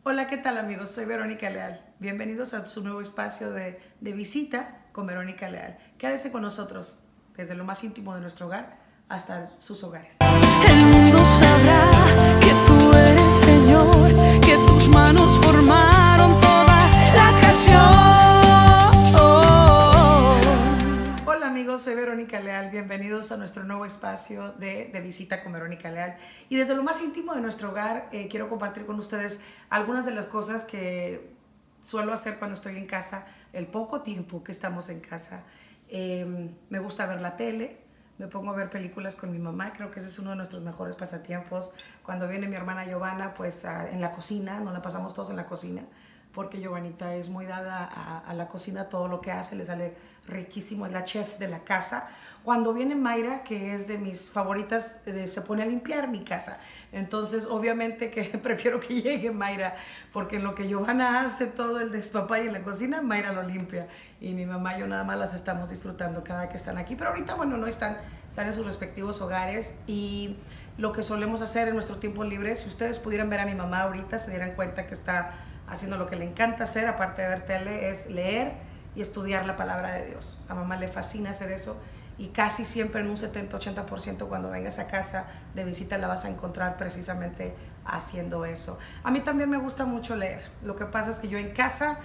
Hola, ¿qué tal amigos? Soy Verónica Leal. Bienvenidos a su nuevo espacio de visita con Verónica Leal. Quédese con nosotros desde lo más íntimo de nuestro hogar hasta sus hogares. El mundo sabrá que tú eres Señor, que tus manos formaron toda la creación. Hola amigos, soy Verónica Leal. Bienvenidos a nuestro nuevo espacio de visita con Verónica Leal. Y desde lo más íntimo de nuestro hogar quiero compartir con ustedes algunas de las cosas que suelo hacer cuando estoy en casa, el poco tiempo que estamos en casa. Me gusta ver la tele. Me pongo a ver películas con mi mamá, creo que ese es uno de nuestros mejores pasatiempos. Cuando viene mi hermana Giovanna, pues en la cocina, nos la pasamos todos en la cocina, porque Giovanita es muy dada a la cocina, todo lo que hace le sale riquísimo, es la chef de la casa. Cuando viene Mayra, que es de mis favoritas, se pone a limpiar mi casa. Entonces, obviamente que prefiero que llegue Mayra, porque en lo que Giovanna hace todo el despapalle en la cocina, Mayra lo limpia. Y mi mamá y yo nada más las estamos disfrutando cada que están aquí. Pero ahorita, bueno, no están en sus respectivos hogares. Y lo que solemos hacer en nuestro tiempo libre, si ustedes pudieran ver a mi mamá ahorita, se dieran cuenta que está haciendo lo que le encanta hacer, aparte de ver tele, es leer y estudiar la palabra de Dios. A mamá le fascina hacer eso y casi siempre en un 70-80% cuando vengas a casa de visita la vas a encontrar precisamente haciendo eso. A mí también me gusta mucho leer. Lo que pasa es que yo en casa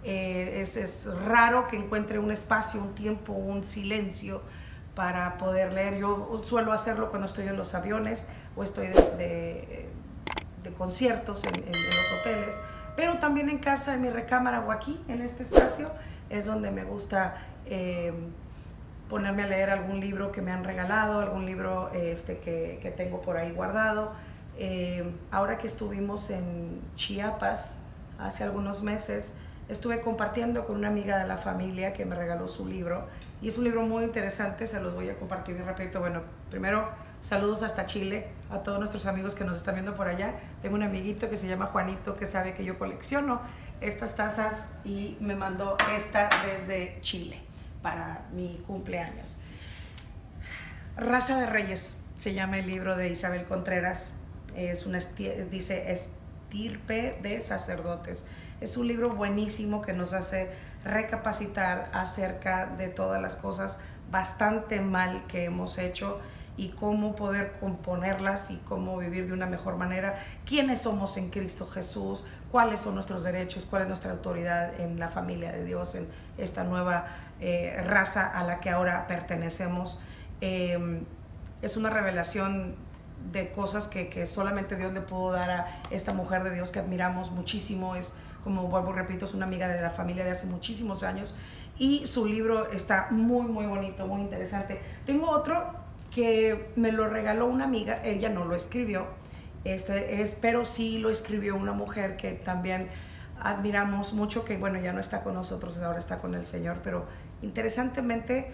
es raro que encuentre un espacio, un tiempo, un silencio para poder leer. Yo suelo hacerlo cuando estoy en los aviones o estoy de conciertos en los hoteles, pero también en casa, en mi recámara o aquí, en este espacio, es donde me gusta ponerme a leer algún libro que me han regalado, algún libro que tengo por ahí guardado. Ahora que estuvimos en Chiapas hace algunos meses, estuve compartiendo con una amiga de la familia que me regaló su libro, y es un libro muy interesante, se los voy a compartir bien rapidito. Bueno, primero, saludos hasta Chile, a todos nuestros amigos que nos están viendo por allá. Tengo un amiguito que se llama Juanito, que sabe que yo colecciono estas tazas y me mandó esta desde Chile para mi cumpleaños. Raza de Reyes se llama el libro de Isabel Contreras. Dice estirpe de sacerdotes. Es un libro buenísimo que nos hace recapacitar acerca de todas las cosas bastante mal que hemos hecho y cómo poder componerlas y cómo vivir de una mejor manera, quiénes somos en Cristo Jesús, cuáles son nuestros derechos, cuál es nuestra autoridad en la familia de Dios, en esta nueva raza a la que ahora pertenecemos. Es una revelación de cosas que solamente Dios le pudo dar a esta mujer de Dios que admiramos muchísimo. Es, como vuelvo y repito, es una amiga de la familia de hace muchísimos años y su libro está muy bonito, muy interesante. Tengo otro que me lo regaló una amiga, ella no lo escribió, pero sí lo escribió una mujer que también admiramos mucho, que bueno, ya no está con nosotros, ahora está con el Señor, pero interesantemente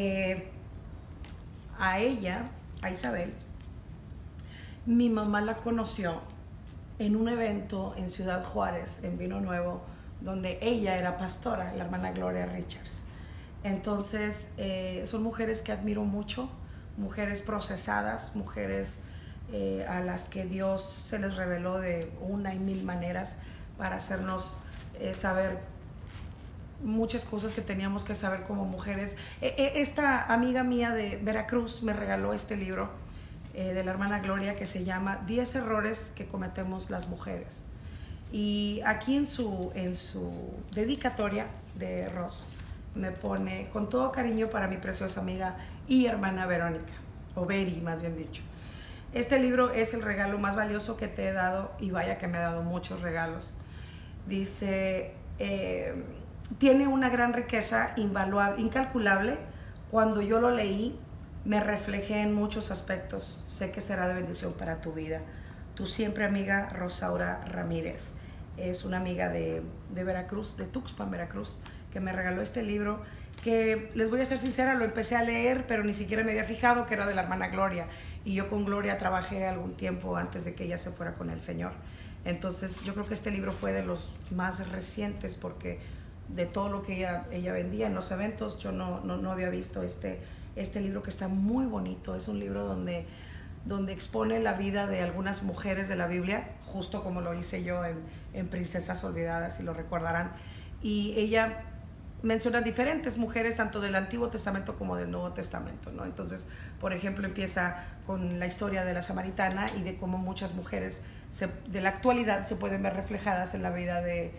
a ella, a Isabel, mi mamá la conoció en un evento en Ciudad Juárez, en Vino Nuevo, donde ella era pastora, la hermana Gloria Richards. Entonces, son mujeres que admiro mucho, mujeres procesadas, mujeres a las que Dios se les reveló de una y mil maneras para hacernos saber muchas cosas que teníamos que saber como mujeres. Esta amiga mía de Veracruz me regaló este libro de la hermana Gloria, que se llama 10 errores que cometemos las mujeres. Y aquí en su dedicatoria de Ross me pone: con todo cariño para mi preciosa amiga y hermana Verónica, o Veri más bien dicho. Este libro es el regalo más valioso que te he dado, y vaya que me ha dado muchos regalos. Dice, tiene una gran riqueza invaluable, incalculable. Cuando yo lo leí, me reflejé en muchos aspectos. Sé que será de bendición para tu vida. Tu siempre amiga Rosaura Ramírez. Es una amiga de Veracruz, de Tuxpan, Veracruz, que me regaló este libro, que les voy a ser sincera, lo empecé a leer, pero ni siquiera me había fijado que era de la hermana Gloria. Y yo con Gloria trabajé algún tiempo antes de que ella se fuera con el Señor. Entonces yo creo que este libro fue de los más recientes, porque de todo lo que ella vendía en los eventos, yo no había visto este libro, que está muy bonito. Es un libro donde expone la vida de algunas mujeres de la Biblia, justo como lo hice yo en Princesas Olvidadas, si lo recordarán. Y ella menciona diferentes mujeres, tanto del Antiguo Testamento como del Nuevo Testamento, ¿no? Entonces, por ejemplo, empieza con la historia de la samaritana y de cómo muchas mujeres de la actualidad se pueden ver reflejadas en la vida de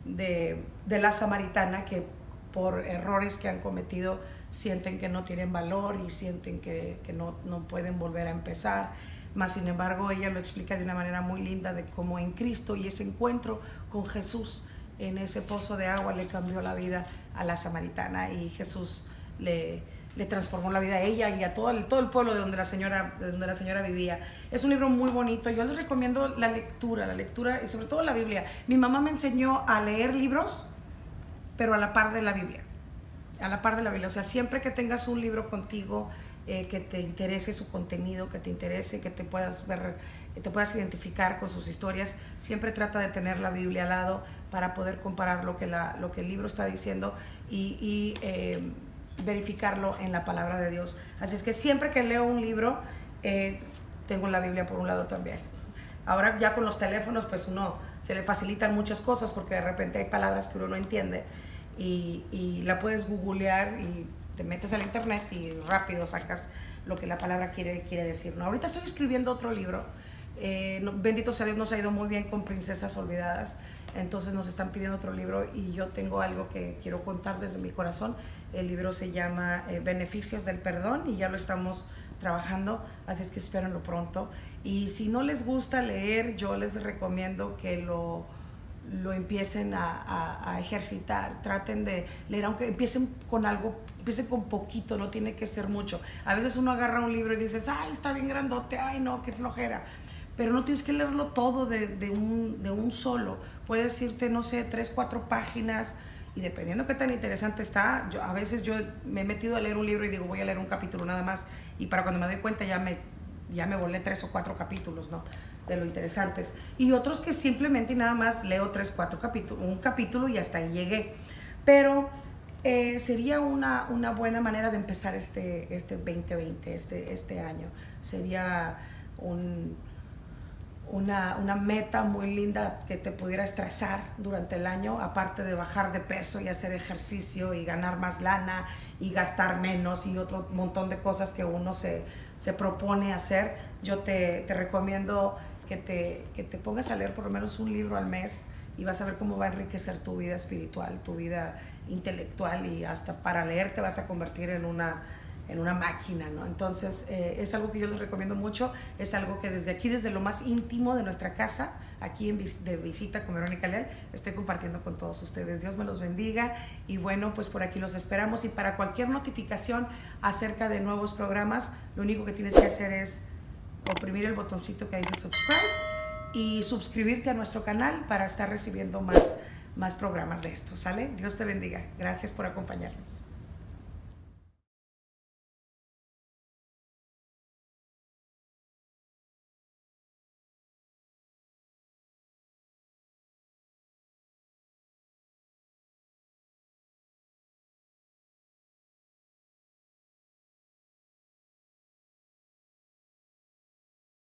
la samaritana, que por errores que han cometido sienten que no tienen valor y sienten que no pueden volver a empezar. Mas, sin embargo, ella lo explica de una manera muy linda de cómo en Cristo y ese encuentro con Jesús en ese pozo de agua le cambió la vida a la samaritana, y Jesús le transformó la vida a ella y a todo el pueblo de donde la señora vivía. Es un libro muy bonito. Yo les recomiendo la lectura y sobre todo la Biblia. Mi mamá me enseñó a leer libros, pero a la par de la Biblia. O sea, siempre que tengas un libro contigo, que te interese su contenido, que te interese, que te puedas ver, te puedas identificar con sus historias, siempre trata de tener la Biblia al lado para poder comparar lo que el libro está diciendo y verificarlo en la palabra de Dios. Así es que siempre que leo un libro, tengo la Biblia por un lado también. Ahora ya con los teléfonos, pues uno se le facilitan muchas cosas, porque de repente hay palabras que uno no entiende y la puedes googlear y te metes al internet y rápido sacas lo que la palabra quiere decir, ¿no? Ahorita estoy escribiendo otro libro. Bendito sea Dios, nos ha ido muy bien con Princesas Olvidadas. Entonces nos están pidiendo otro libro y yo tengo algo que quiero contar desde mi corazón. El libro se llama Beneficios del Perdón y ya lo estamos trabajando, así es que espérenlo pronto. Y si no les gusta leer, yo les recomiendo que lo empiecen a ejercitar. Traten de leer, aunque empiecen con algo, empiecen con poquito, no tiene que ser mucho. A veces uno agarra un libro y dices, ay, está bien grandote, ay no, qué flojera. Pero no tienes que leerlo todo de un solo. Puedes irte, no sé, 3, 4 páginas, y dependiendo qué tan interesante está, a veces yo me he metido a leer un libro y digo, voy a leer un capítulo nada más, y para cuando me doy cuenta ya me volé 3 o 4 capítulos, ¿no?, de lo interesantes. Y otros que simplemente y nada más leo 3, 4 capítulos, un capítulo y hasta ahí llegué. Pero sería una buena manera de empezar este 2020, este año. Sería una meta muy linda que te pudieras trazar durante el año, aparte de bajar de peso y hacer ejercicio y ganar más lana y gastar menos y otro montón de cosas que uno se propone hacer. Yo te recomiendo que te pongas a leer por lo menos un libro al mes, y vas a ver cómo va a enriquecer tu vida espiritual, tu vida intelectual, y hasta para leer te vas a convertir en una máquina, ¿no? Entonces es algo que yo les recomiendo mucho. Es algo que desde lo más íntimo de nuestra casa, aquí de Visita con Verónica Leal, estoy compartiendo con todos ustedes. Dios me los bendiga, y bueno, pues por aquí los esperamos. Y para cualquier notificación acerca de nuevos programas, lo único que tienes que hacer es oprimir el botoncito que dice subscribe y suscribirte a nuestro canal para estar recibiendo más programas de estos, ¿sale? Dios te bendiga. Gracias por acompañarnos.